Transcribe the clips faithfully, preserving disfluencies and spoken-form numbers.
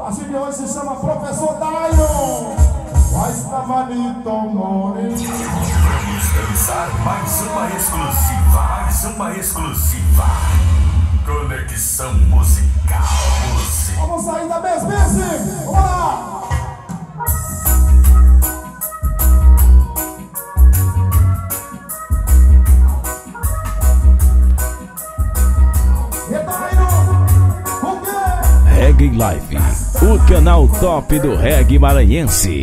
partir de hoje se chama Professor Dayon. Vai estar malito, more. Vamos dançar mais uma exclusiva, mais uma exclusiva. Conexão musical. Música. Vamos sair da mesmice. Vamos lá. Reggae Live, o canal top do reggae maranhense.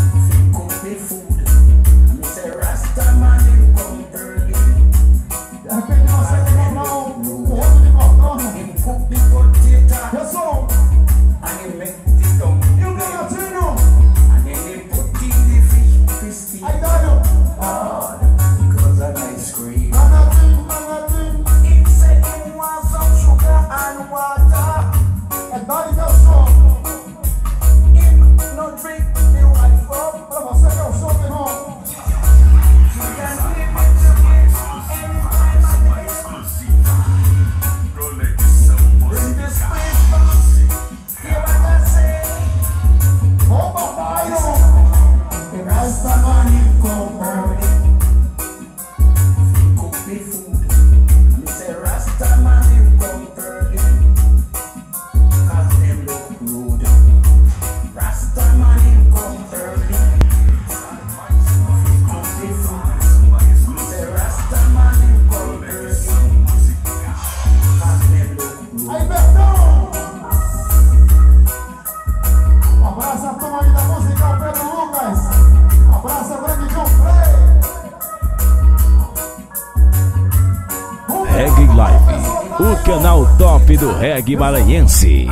Reggae Live, o canal top do reggae maranhense.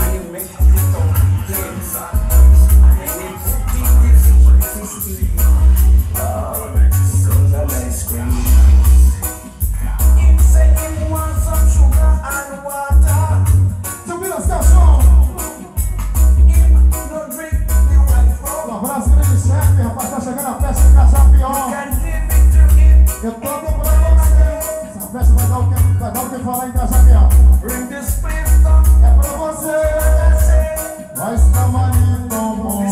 Um abraço grande, chefe, rapaz, tá chegando a festa de Caçapião. Eu tô comprando você. Essa festa vai dar o que, vai dar o que falar em Caçapião. É pra você. Vai estar manito, amor.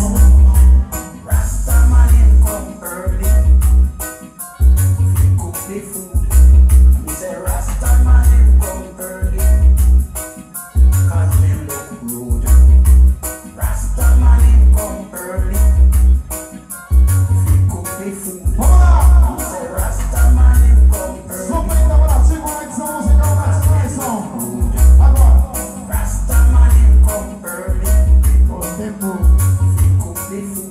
They